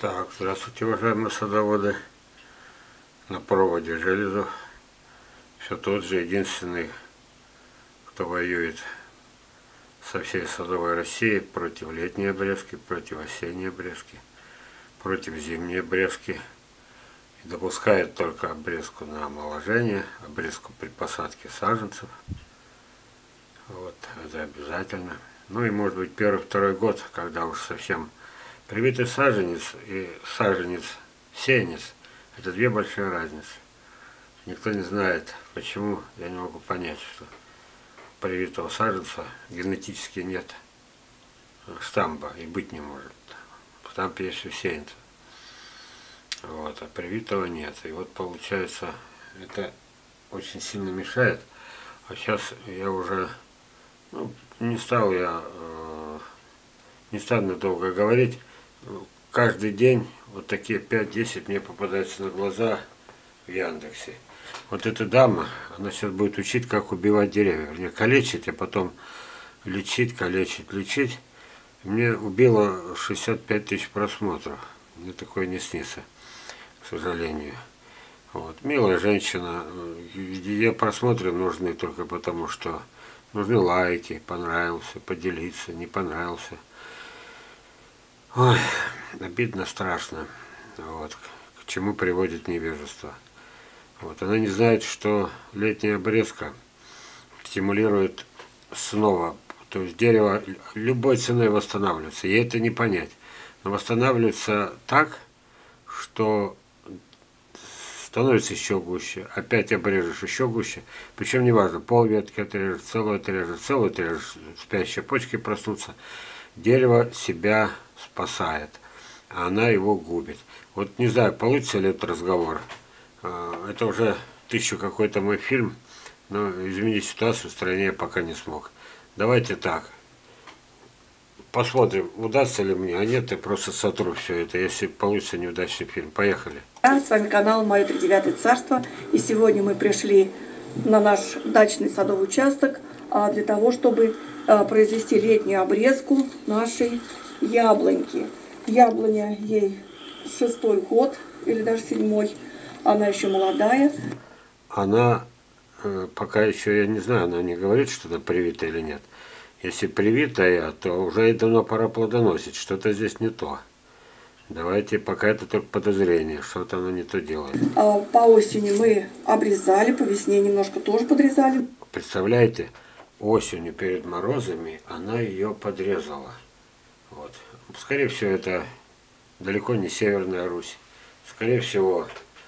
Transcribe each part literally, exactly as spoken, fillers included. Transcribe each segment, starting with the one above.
Так, здравствуйте, уважаемые садоводы. На проводе Железов. Все тот же, единственный, кто воюет со всей садовой Россией против летней обрезки, против осенней обрезки, против зимней обрезки. И допускает только обрезку на омоложение, обрезку при посадке саженцев. Вот, это обязательно. Ну и может быть первый-второй год, когда уж совсем привитый саженец и саженец-сеянец – это две большие разницы. Никто не знает, почему, я не могу понять, что привитого саженца генетически нет штампа и быть не может. Штамп есть у сеянца. Вот, а привитого нет. И вот получается, это очень сильно мешает. А сейчас я уже, ну, не стал я, э, не стану долго говорить. Каждый день вот такие пять-десять мне попадаются на глаза в Яндексе. Вот эта дама, она сейчас будет учить, как убивать деревья. Вернее, калечить, а потом лечить, калечить, лечить. Мне убило шестьдесят пять тысяч просмотров. Мне такое не снится, к сожалению. Вот. Милая женщина. Ее просмотры нужны только потому, что нужны лайки, понравился, поделиться, не понравился. Ой, обидно, страшно. Вот. К чему приводит невежество. Вот. Она не знает, что летняя обрезка стимулирует снова. То есть дерево любой ценой восстанавливается. Ей это не понять. Но восстанавливается так, что становится еще гуще. Опять обрежешь еще гуще. Причем неважно, пол ветки отрежешь, целую отрежешь, целую отрежешь, спящие почки проснутся. Дерево себя спасает, а она его губит. Вот не знаю, получится ли этот разговор. Это уже тысячу какой-то мой фильм, но изменить ситуацию в стране я пока не смог. Давайте так. Посмотрим, удастся ли мне, а нет, я просто сотру все это, если получится неудачный фильм. Поехали. С вами канал Мое Тридевятое Царство, и сегодня мы пришли на наш дачный садовый участок для того, чтобы произвести летнюю обрезку нашей яблоньки. Яблоня ей шестой год или даже седьмой, она еще молодая. Она пока еще, я не знаю, она не говорит, что она привита или нет. Если привитая, то уже и давно пора плодоносить. Что-то здесь не то. Давайте, пока это только подозрение, что-то она не то делает. По осени мы обрезали, по весне немножко тоже подрезали. Представляете, осенью перед морозами она ее подрезала. Вот. Скорее всего, это далеко не Северная Русь. Скорее всего,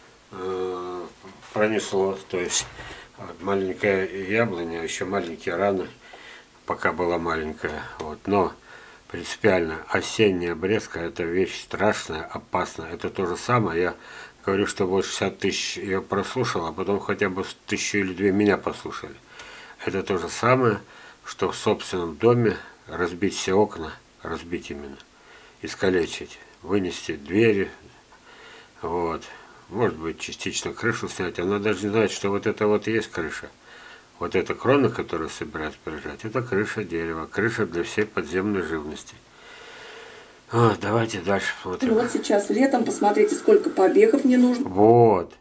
э, пронесло, то есть маленькая яблоня, еще маленькие раны, пока была маленькая. Вот. Но принципиально осенняя обрезка – это вещь страшная, опасная. Это то же самое. Я говорю, что вот шестьдесят тысяч ее прослушал, а потом хотя бы тысячу или две меня послушали. Это то же самое, что в собственном доме разбить все окна, разбить именно, искалечить, вынести двери, вот. Может быть, частично крышу снять. Она даже не знает, что вот это вот и есть крыша. Вот эта крона, которую собираются прижать, это крыша дерева, крыша для всей подземной живности. Вот, давайте дальше смотрим. Вот сейчас летом, посмотрите, сколько побегов не нужно. Вот.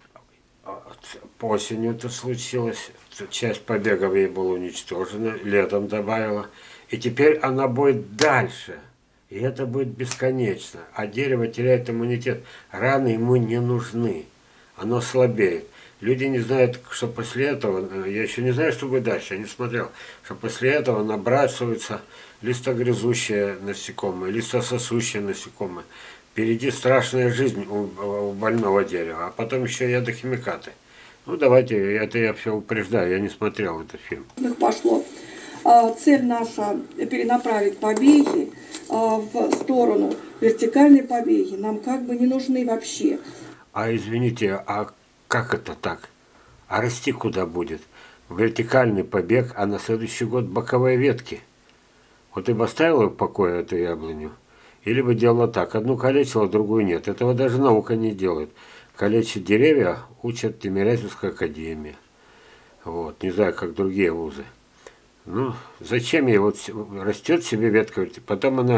Осенью это случилось, часть побегов ей была уничтожена, летом добавила. И теперь она будет дальше. И это будет бесконечно. А дерево теряет иммунитет. Раны ему не нужны. Оно слабеет. Люди не знают, что после этого, я еще не знаю, что будет дальше, я не смотрел, что после этого набрасываются листогрызущие насекомые, листососущие насекомые. Впереди страшная жизнь у, у больного дерева, а потом еще ядохимикаты. Ну давайте, это я все упреждаю, я не смотрел этот фильм. Пошло. Цель наша перенаправить побеги в сторону вертикальной побеги. Нам как бы не нужны вообще. А извините, а как это так? А расти куда будет? Вертикальный побег, а на следующий год боковые ветки. Вот ты бы оставила в покое эту яблоню? Или бы делала так, одну калечила, другую нет. Этого даже наука не делает. Калечить деревья учат Тимирязевская академия. Вот, не знаю, как другие вузы. Ну, зачем ей вот растет себе ветка, потом она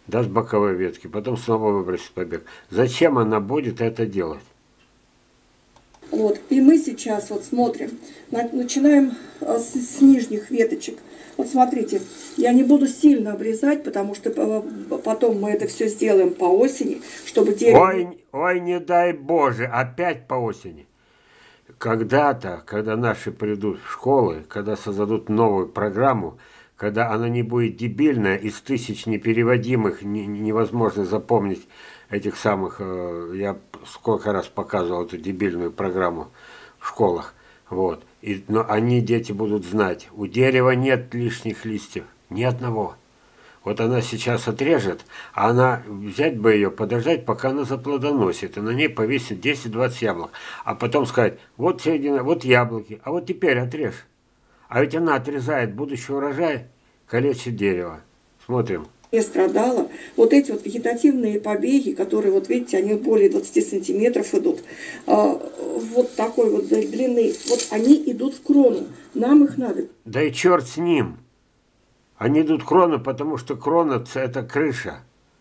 даст боковые ветки, потом снова выбросит побег. Зачем она будет это делать? Вот. И мы сейчас вот смотрим, на- начинаем а, с, с нижних веточек. Вот смотрите, я не буду сильно обрезать, потому что а, потом мы это все сделаем по осени, чтобы дерево... Ой, ой, не дай Боже, опять по осени. Когда-то, когда наши придут в школы, когда создадут новую программу, когда она не будет дебильная, из тысяч непереводимых, не- невозможно запомнить этих самых, э, я сколько раз показывал эту дебильную программу в школах, вот, и, но они, дети, будут знать, у дерева нет лишних листьев, ни одного. Вот она сейчас отрежет, а она взять бы ее, подождать, пока она заплодоносит, и на ней повесит десять-двадцать яблок. А потом сказать, вот середина, вот яблоки, а вот теперь отрежь. А ведь она отрезает будущий урожай, калечит дерево. Смотрим. Не страдала. Вот эти вот вегетативные побеги, которые, вот видите, они более двадцати сантиметров идут, а, вот такой вот длины, вот они идут в крону. Нам их надо. Да и черт с ним. Они идут в крону, потому что крона – это крыша.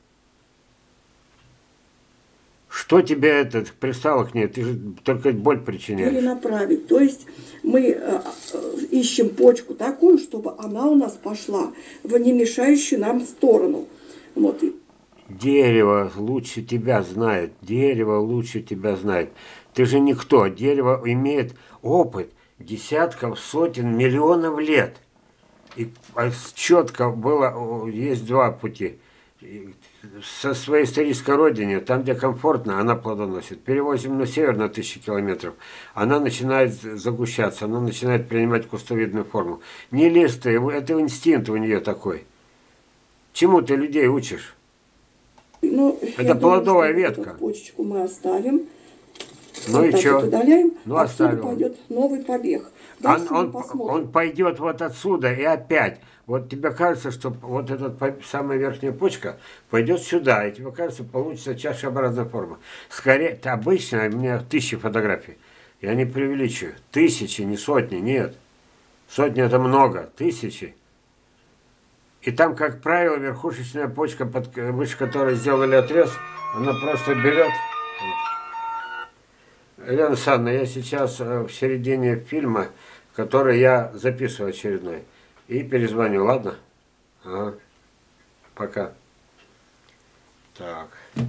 Что тебе это пристало к ней? Ты же только боль причиняешь. Перенаправить. То есть мы э, э, ищем почку такую, чтобы она у нас пошла в не мешающую нам сторону. Вот. Дерево лучше тебя знает. Дерево лучше тебя знает. Ты же никто. Дерево имеет опыт десятков, сотен, миллионов лет. И четко было, есть два пути. Со своей исторической родины, там, где комфортно, она плодоносит. Перевозим на север на тысячи километров, она начинает загущаться, она начинает принимать кустовидную форму. Не лезь ты, это инстинкт у нее такой. Чему ты людей учишь? Ну, это плодовая думаю, ветка. Эту почечку мы оставим. Ну вот и что? Удаляем, ну, отсюда пойдет новый побег. Он, он, он пойдет вот отсюда и опять. Вот тебе кажется, что вот эта самая верхняя почка пойдет сюда, и тебе кажется, получится чашеобразная форма. Скорее, это обычно, у меня тысячи фотографий. Я не преувеличиваю. Тысячи, не сотни, нет. Сотни это много, тысячи. И там, как правило, верхушечная почка, под, выше которой сделали отрез, она просто берет. Елена Александровна, я сейчас в середине фильма, который я записываю очередной. И перезвоню, ладно? Ага. Пока. Так.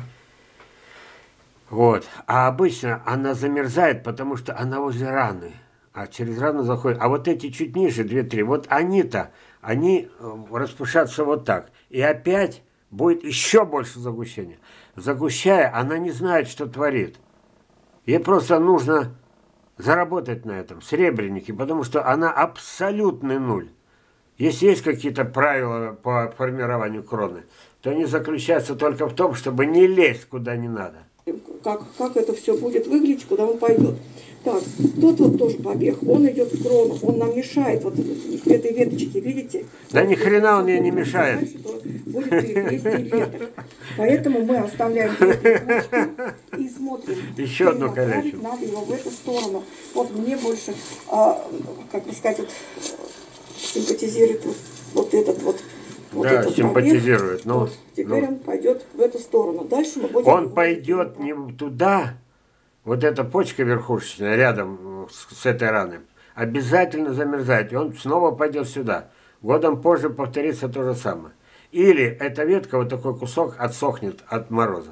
Вот. А обычно она замерзает, потому что она возле раны. А через рану заходит. А вот эти чуть ниже, две-три, вот они-то, они распушатся вот так. И опять будет еще больше загущения. Загущая, она не знает, что творит. Ей просто нужно заработать на этом, серебряники, потому что она абсолютный нуль. Если есть какие-то правила по формированию кроны, то они заключаются только в том, чтобы не лезть куда не надо. Как, как это все будет выглядеть, куда он пойдет. Так, тут вот тоже побег, он идет в крону, он нам мешает вот к этой веточке, видите? Да вот, ни хрена он ей не мешает. Дальше, будет перекрестие веток. Поэтому мы оставляем веточку и смотрим. Еще одну колечко. Надо его в эту сторону. Вот мне больше, а, как бы сказать, вот, симпатизирует вот, вот этот вот. Вот да, симпатизирует. Побег. Ну, вот, теперь ну. он пойдет в эту сторону. Дальше мы будем... Он пойдет не туда. Вот эта почка верхушечная рядом с, с этой раной обязательно замерзает. И он снова пойдет сюда. Годом позже повторится то же самое. Или эта ветка, вот такой кусок, отсохнет от мороза.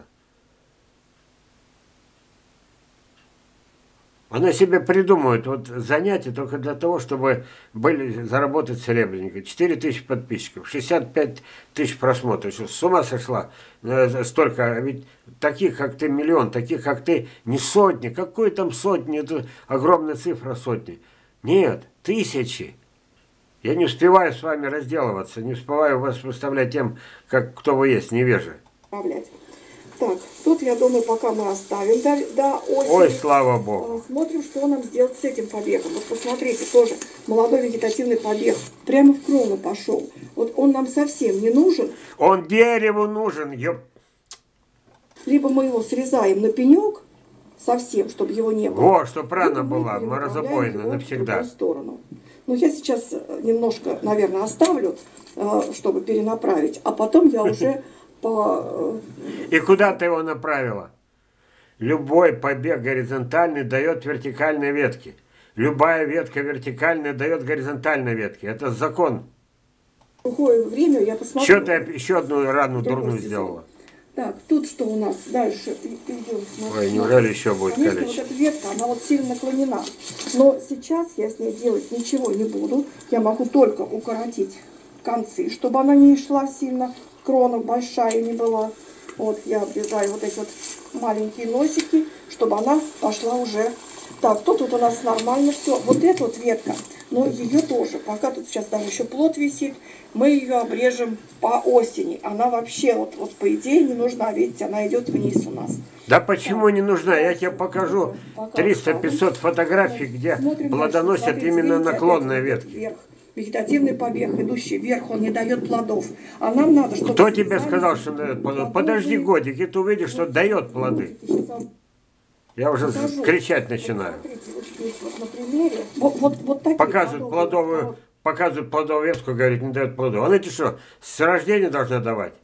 Она себе придумывает вот занятия только для того, чтобы были, заработать серебряника. четыре тысячи подписчиков, шестьдесят пять тысяч просмотров. Что, с ума сошла? Столько, ведь таких, как ты, миллион, таких, как ты, не сотни. Какой там сотни? Это огромная цифра сотни. Нет, тысячи. Я не успеваю с вами разделываться, не успеваю вас выставлять тем, как кто вы есть, невежи. Так, тут, я думаю, пока мы оставим до, до осени. Ой, слава Богу. Смотрим, что нам сделать с этим побегом. Вот посмотрите, тоже молодой вегетативный побег. Прямо в крону пошел. Вот он нам совсем не нужен. Он дереву нужен, ёп. Либо мы его срезаем на пенек совсем, чтобы его не было. Во, чтоб рана была, морозобойная навсегда. В сторону. Ну, я сейчас немножко, наверное, оставлю, чтобы перенаправить. А потом я уже по... И куда ты его направила? Любой побег горизонтальный дает вертикальные ветки. Любая ветка вертикальная дает горизонтальные ветки. Это закон. В другое время я посмотрю. Что ты еще одну рану Другой дурную сезон. сделала? Так, тут что у нас дальше? Идем, Ой, неужели еще будет Конечно, калечить? вот эта ветка, она вот сильно наклонена. Но сейчас я с ней делать ничего не буду. Я могу только укоротить концы, чтобы она не шла сильно, крона большая не была. Вот я обрезаю вот эти вот маленькие носики, чтобы она пошла уже. Так, тут вот у нас нормально все. Вот эта вот ветка, но ее тоже, пока тут сейчас там еще плод висит, мы ее обрежем по осени. Она вообще вот, вот по идее не нужна, видите, она идет вниз у нас. Да почему не нужна? Я тебе покажу триста-пятьсот фотографий, где Смотрим плодоносят дальше. Смотрите, именно видите, наклонные опять ветки. вверх. Вегетативный побег, идущий вверх, он не дает плодов. А нам надо, чтобы... Кто тебе сказал, что дает плоды? Подожди годик, и ты увидишь, что дает плоды. Я уже Покажу. кричать начинаю. Вот, смотрите, вот здесь вот на примере. Вот, вот, вот такие Показывают плодовые. плодовую, показывают плодовую ветку, говорит, не дает плодов. А эти что, с рождения должны давать?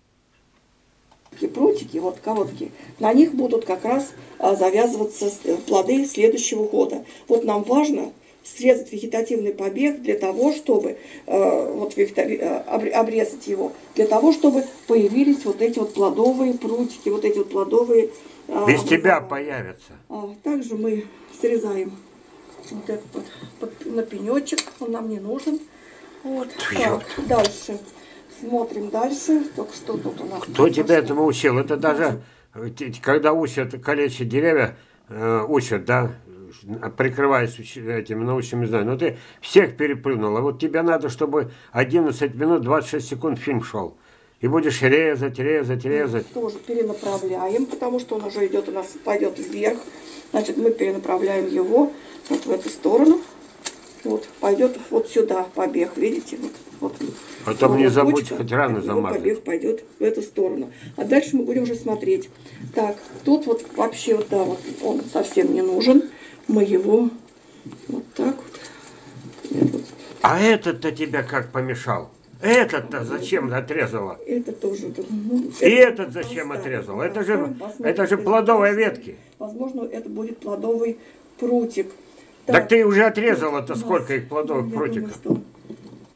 Такие прутики, вот короткие, на них будут как раз а, завязываться с- э, плоды следующего года. Вот нам важно срезать вегетативный побег для того, чтобы э, вот вегета- э, обре- обрезать его, для того, чтобы появились вот эти вот плодовые прутики, вот эти вот плодовые. а, Без тебя образования. появятся. А, также мы срезаем вот этот вот под- на пенечек, он нам не нужен. Вот. Так, дальше. Смотрим дальше. Только что тут у нас. Кто тебя этому учил? Это даже, э, те- когда учат калечить деревья, э, учат, да, прикрываясь уч- этими научными знаниями. Но ты всех переплюнула. Вот тебе надо, чтобы одиннадцать минут двадцать шесть секунд фильм шел. И будешь резать, резать, резать. Тоже перенаправляем, потому что он уже идет у нас, пойдет вверх. Значит, мы перенаправляем его вот в эту сторону. Вот, пойдет вот сюда побег, видите? Вот, вот. Потом Вот не вот забудь точка, хоть раны его замазать. побег пойдет в эту сторону. А дальше мы будем уже смотреть. Так, тут вот вообще вот, да, вот он совсем не нужен. Мы его вот так вот. Нет, вот. А этот-то тебя как помешал? Этот-то зачем отрезала? Это тоже. тут, ну, И это этот зачем поставим, отрезала? Это же, поставим, посмотрим, это же если плодовые дальше. ветки. Возможно, это будет плодовый прутик. Так ты уже отрезала-то у нас, сколько их плодовых ну, я прутиков? думаю, что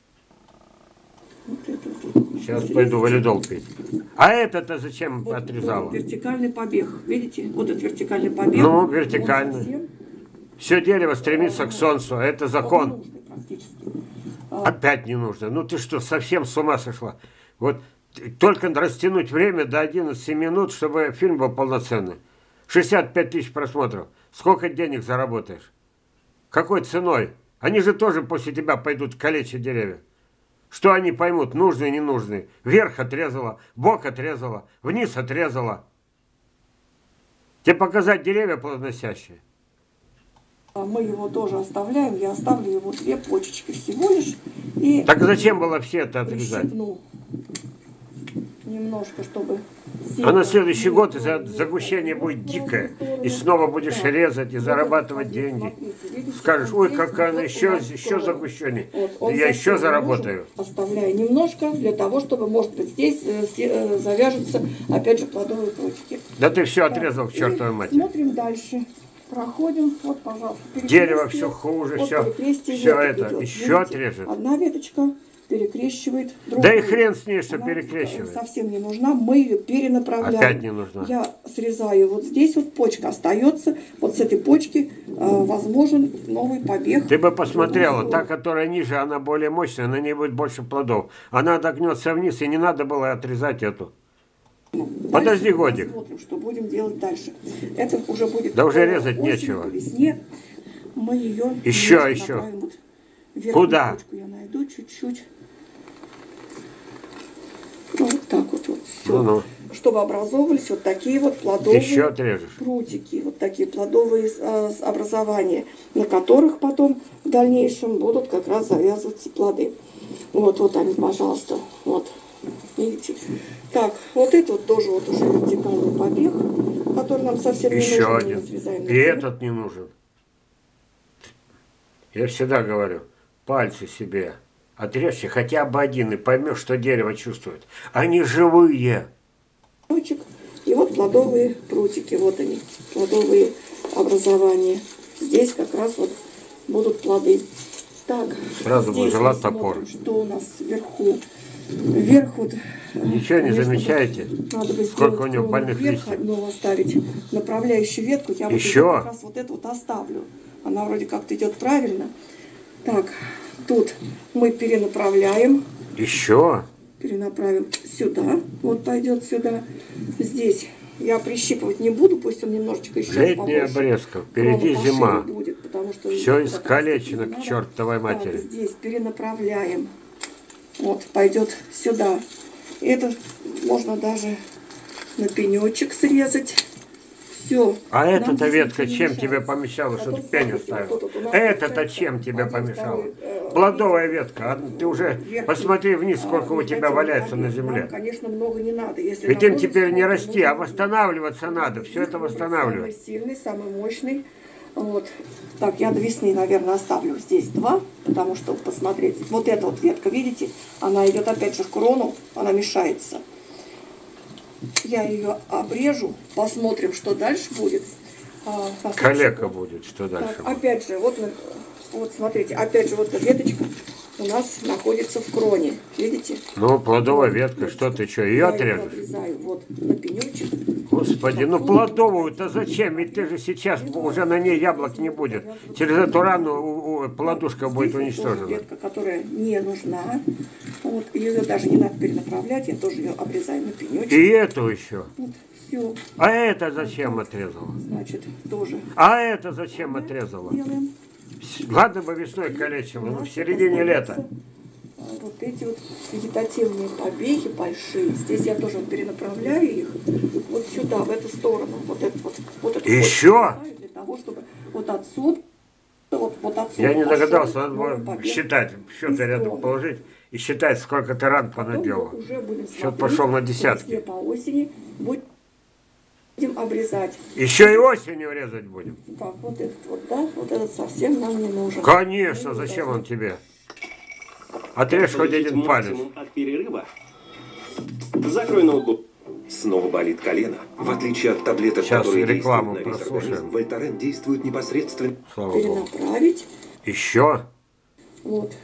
вот это вот Сейчас срезать. пойду валидол пить. А это-то зачем Вот, отрезала? вот вертикальный побег. Видите? Вот этот вертикальный побег. Ну, он вертикальный. совсем, Все дерево стремится к солнцу, а это он закон. ненужный практически. А, Опять не нужно. Ну ты что, совсем с ума сошла? Вот только растянуть время до одиннадцати минут, чтобы фильм был полноценный. шестьдесят пять тысяч просмотров. Сколько денег заработаешь? Какой ценой? Они же тоже после тебя пойдут калечить деревья. Что они поймут, нужные, ненужные? Вверх отрезала, бок отрезала, вниз отрезала. Тебе показать деревья плодоносящие? а мы его тоже оставляем. Я оставлю его две почечки всего лишь. И Так зачем было все это отрезать? прищипну немножко, чтобы... А на следующий сильно год не за- было загущение в будет одну дикое. сторону. И снова будешь Так. резать и Вот зарабатывать этот деньги. смотрите, видите, Скажешь, он ой, здесь какая она идет у еще, нас еще скоро. загущение. Вот, Да он я совсем еще не заработаю. нужен. Оставляю немножко для того, чтобы, может быть, здесь э, се- э, завяжутся, опять же, плодовые прутики. Да ты все Так, отрезал к и чертовой матери. Смотрим дальше. Проходим. Вот, пожалуйста. Дерево перекрестие. все хуже, Вот все, перекрестие все веток это. идет. Еще Видите? отрежет. Одна веточка перекрещивает другую. Да и хрен с ней, что Она перекрещивает. совсем не нужна. Мы ее перенаправляем. Опять не нужна. Я срезаю вот здесь, вот почка остается. Вот с этой почки э, возможен новый побег. Ты бы посмотрела, в та, другую которая ниже, она более мощная, на ней будет больше плодов. Она догнется вниз, и не надо было отрезать эту. сторону. Подожди Дальше мы годик. Посмотрим, что будем делать дальше. Это уже будет... Да уже по резать осени, нечего. по весне. Мы ее... Еще, немножко еще. направим вот верхнюю Куда? почку я найду чуть-чуть. Ну, вот так вот, вот все. Ну-ну. Чтобы образовывались вот такие вот плодовые Еще отрежешь. прутики, вот такие плодовые э, образования, на которых потом в дальнейшем будут как раз завязываться плоды. Вот, вот они, пожалуйста, вот, видите. Так, вот это вот тоже вот уже вертикальный побег, который нам совсем не Еще нужен. Мы один. его срезаем на И край. этот не нужен. Я всегда говорю, пальцы себе Отрежьте хотя бы один и поймешь, что дерево чувствует. Они живые. И вот плодовые прутики, вот они, плодовые образования. Здесь как раз вот будут плоды. Так, сразу здесь взяла мы топор. смотрим, что у нас вверху. Вверх вот, Ничего не конечно, замечаете? Надо бы Сколько у него крону больных вверх листьев? одну оставить, направляющую ветку. Я Еще? вот как раз вот эту вот оставлю. Она вроде как-то идет правильно. Так, тут мы перенаправляем. Еще? Перенаправим сюда. Вот пойдет сюда. Здесь я прищипывать не буду, пусть он немножечко еще Летняя обрезка, впереди зима. Будет, потому что все искалечено к чертовой матери. Так, здесь перенаправляем. Вот, пойдет сюда. Это можно даже на пенечек срезать. Все. А эта-то ветка чем тебе помешала, что ты пень оставил? Это-то чем тебе помешало? Плодовая ветка. Ты уже посмотри вниз, сколько у тебя валяется на земле. Конечно, много не надо. Если ведь им теперь не расти, а восстанавливаться надо. Все это восстанавливать. Самый сильный, самый мощный. Вот. Так, я до весны, наверное, оставлю здесь два, потому что, посмотреть, вот эта вот ветка, видите, она идет опять же в крону, она мешается. Я ее обрежу, посмотрим, что дальше будет. А, Калека будет, что дальше так, будет. Опять же, вот, вот смотрите, опять же, вот эта веточка у нас находится в кроне, видите? Ну, плодовая вот, ветка, вот, что ты что, ее я отрежешь? Обрезаю вот на пенечек. Господи, ну плодовую-то зачем? Ведь ты же сейчас уже на ней яблок не будет. Через эту рану у, у, плодушка Здесь будет вот уничтожена. Ветка, которая не нужна. Вот, ее даже не надо перенаправлять, я тоже ее обрезаю на пенечек. И эту еще. Вот, все. А это зачем отрезала? Значит, тоже. А это зачем отрезала? Делаем. Ладно бы весной калечила, но в середине лета. Вот эти вот вегетативные побеги большие. Здесь я тоже перенаправляю их вот сюда, в эту сторону. Вот это вот. вот это Еще? Для того, чтобы вот отсюда, вот, вот отсюда. Я не пошел догадался, надо новый было побег считать, счеты рядом положить и считать, сколько ты ран понаделал. Уже будем Счет пошел на десятки. По осени будем обрезать. Еще и осенью резать будем. Так, вот этот вот, да, вот этот совсем нам не нужен. Конечно, зачем он тебе? Отрежь хоть один палец. От перерыва. Закрой ноутбук. Снова болит колено. В отличие от таблеток, Сейчас которые рекламу действуют на весь прослушаем. организм, Вольтарен действует непосредственно. Слава Богу. Перенаправить. Еще? Вот.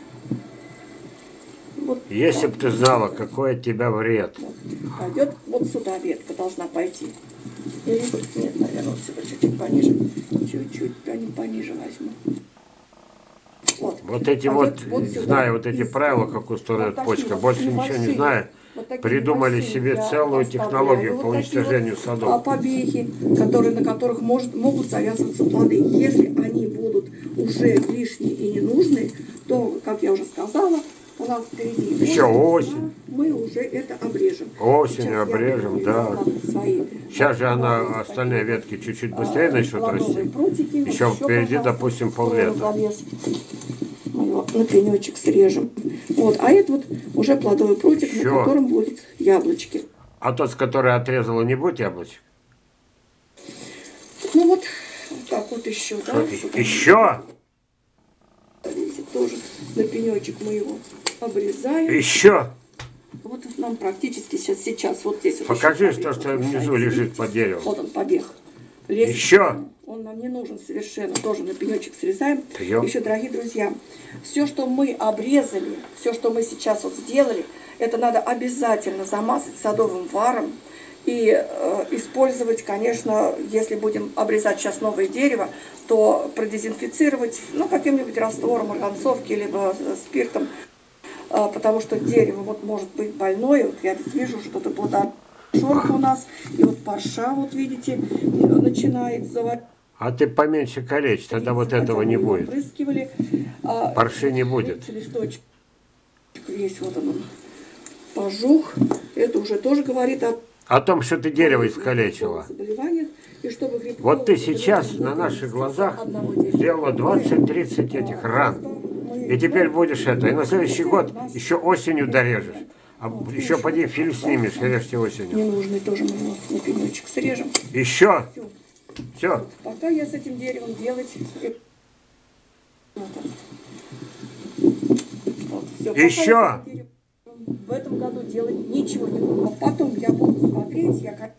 Вот. Если бы ты знала, какой от тебя вред. Вот. Пойдет вот сюда ветка должна пойти. Или нет, наверное, вот сюда чуть-чуть пониже. Чуть-чуть пониже возьму. Вот, Вот эти вот, вот знаю вот эти правила, как устроена вот почка, вот больше ничего не знаю, вот придумали себе целую технологию вот по уничтожению вот садов. Побеги, которые, на которых может, могут завязываться плоды. Если они будут уже лишние и ненужные, то, как я уже сказала, у нас впереди еще осень. Мы уже это обрежем. Осенью обрежем, да. Свои. Сейчас же она, остальные ветки чуть-чуть быстрее начнут расти. Прутики, еще вот впереди, пожалуйста, допустим, поллета. Мы его на пенечек срежем. Вот, а это вот уже плодовый прутик, еще? На котором будут яблочки. А тот, с которой отрезала, не будет яблочек? Ну вот, вот так вот еще, да? Еще? Тоже на пенечек мы его обрезаем. Еще? Вот нам практически сейчас, сейчас вот здесь. Покажи, вот что, что внизу лежит под деревом. Вот он побег. Лезет. Еще? Он нам не нужен совершенно. Тоже на пенечек срезаем. Даем. Еще, дорогие друзья, все, что мы обрезали, все, что мы сейчас вот сделали, это надо обязательно замазать садовым варом. И э, использовать, конечно, если будем обрезать сейчас новое дерево, то продезинфицировать, ну, каким-нибудь раствором, марганцовки, либо спиртом, э, потому что дерево вот может быть больное. Вот я здесь вижу, что это плодошорка у нас, и вот парша, вот видите, начинает заводить. А ты поменьше калечь, тогда вот этого не будет. А, парши не будет. Листочек весь вот он, пожух. Это уже тоже говорит о О том, что ты дерево искалечила. Вот ты сейчас на наших глазах сделала двадцать-тридцать этих ран. И теперь будешь это. И на следующий год еще осенью дорежешь. А еще поди фильм снимешь, режьте осенью. Ненужный тоже мы его на пенечек срежем. Еще? Все. Пока я с этим деревом делать... Вот, все. Все, Еще! В этом году делать ничего не буду. А потом я буду смотреть, я,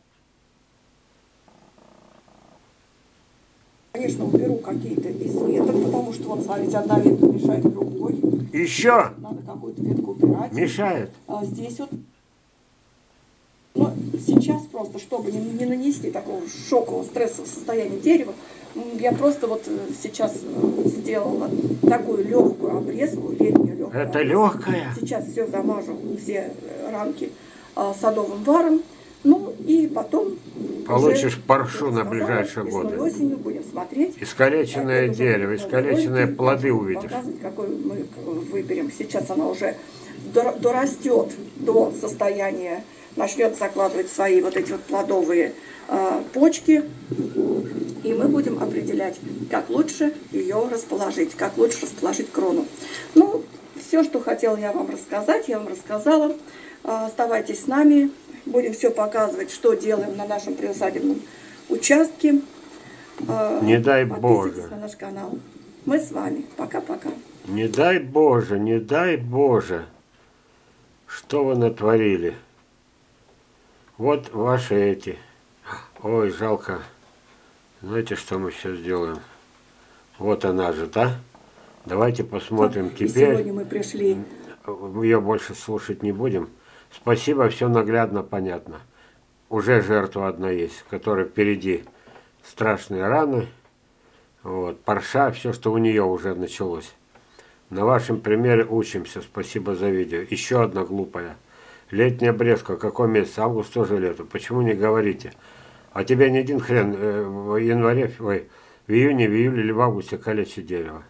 конечно, уберу какие-то из веток, потому что, вот, смотрите, одна ветка мешает другой. Еще! Надо какую-то ветку убирать. Мешает. А здесь вот, ну, сейчас просто, чтобы не, не нанести такого шокового, стрессового состояния дереву, я просто вот сейчас сделала такую легкую обрезку, летнюю легкую. Это обрезку. легкая? Сейчас все замажу, все рамки а, садовым варом. Ну и потом Получишь уже, паршу на сказала, ближайшие весной, годы. осенью будем смотреть. Искалеченное Это уже дерево, будет искалеченные ролики, плоды я буду увидишь. показывать, какой мы выберем. Сейчас она уже дор- дорастет до состояния, начнет закладывать свои вот эти вот плодовые э, почки. И мы будем определять, как лучше ее расположить, как лучше расположить крону. Ну, все, что хотела я вам рассказать, я вам рассказала. Оставайтесь с нами. Будем все показывать, что делаем на нашем приусадебном участке. Не дай Подписывайтесь Боже. на наш канал. Мы с вами. Пока-пока. Не дай Боже, не дай Боже. Что вы натворили? Вот ваши эти. Ой, жалко. Знаете, что мы сейчас сделаем? Вот она же, да? Давайте посмотрим И теперь. сегодня мы пришли. Ее больше слушать не будем. Спасибо, все наглядно, понятно. Уже жертва одна есть, которая впереди страшные раны. Вот, парша, все, что у нее уже началось. На вашем примере учимся. Спасибо за видео. Еще одна глупая. Летняя обрезка. Какой месяц? Август тоже лето. Почему не говорите? А тебя ни один хрен э, в январе, ой, в июне, в июле или в августе калечит дерево.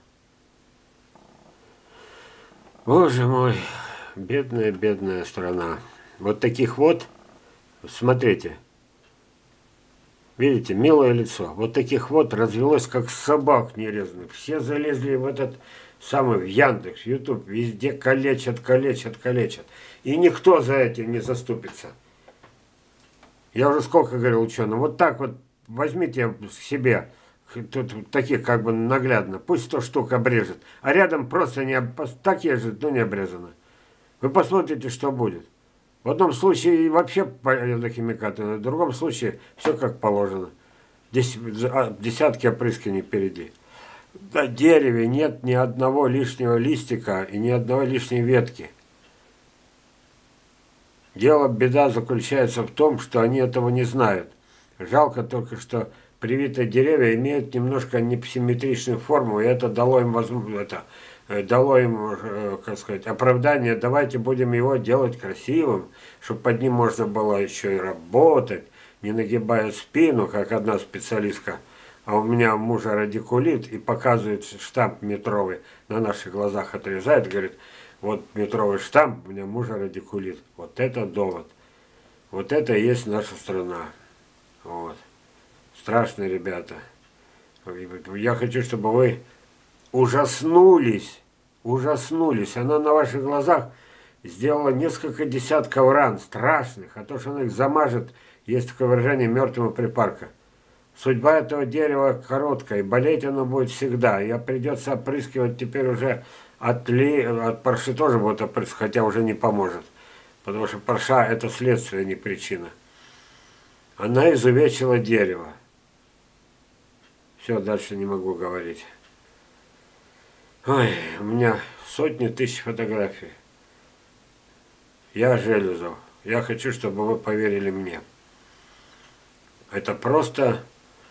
Боже мой, бедная, бедная страна. Вот таких вот, смотрите, видите, милое лицо. Вот таких вот развелось, как собак нерезанных. Все залезли в этот самый, в Яндекс, в Ютуб, везде калечат, калечат, калечат. И никто за этим не заступится. Я уже сколько говорил ученым, вот так вот возьмите к себе, тут таких как бы наглядно, пусть сто штук обрежет, а рядом просто не, такие же, но не обрезаны. Вы посмотрите, что будет. В одном случае вообще химикаты, в другом случае все как положено. Десятки опрысканий впереди. На дереве нет ни одного лишнего листика и ни одной лишней ветки. Дело, беда заключается в том, что они этого не знают. Жалко только, что привитые деревья имеют немножко несимметричную форму, и это дало им, это, дало им, как сказать, оправдание. Давайте будем его делать красивым, чтобы под ним можно было еще и работать, не нагибая спину, как одна специалистка. А у меня мужа радикулит, и показывает штамп метровый, на наших глазах отрезает, говорит, вот метровый штамп, у меня мужа радикулит. Вот это довод. Вот это и есть наша страна. Вот. Страшные ребята. Я хочу, чтобы вы ужаснулись. Ужаснулись. Она на ваших глазах сделала несколько десятков ран страшных. А то, что она их замажет, есть такое выражение, мертвого припарка. Судьба этого дерева короткая, и болеть оно будет всегда. Я придется опрыскивать теперь уже от, ли, от парши тоже будет опрыскивать, хотя уже не поможет. Потому что парша – это следствие, а не причина. Она изувечила дерево. Все, дальше не могу говорить. Ой, у меня сотни тысяч фотографий. Я Железов. Я хочу, чтобы вы поверили мне. Это просто...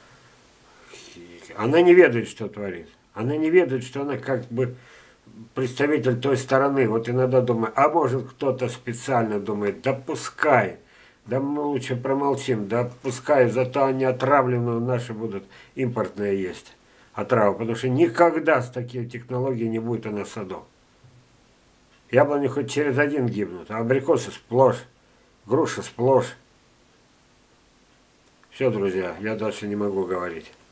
Она не ведает, что творит. Она не ведает, что она как бы представитель той стороны. Вот иногда думаю, а может кто-то специально думает, да пускай, да мы лучше промолчим, да пускай, зато они отравленные наши будут, импортные есть отравы. Потому что никогда с таких технологий не будет у нас садов. Яблони хоть через один гибнут, а абрикосы сплошь, груши сплошь. Все, друзья, я дальше не могу говорить.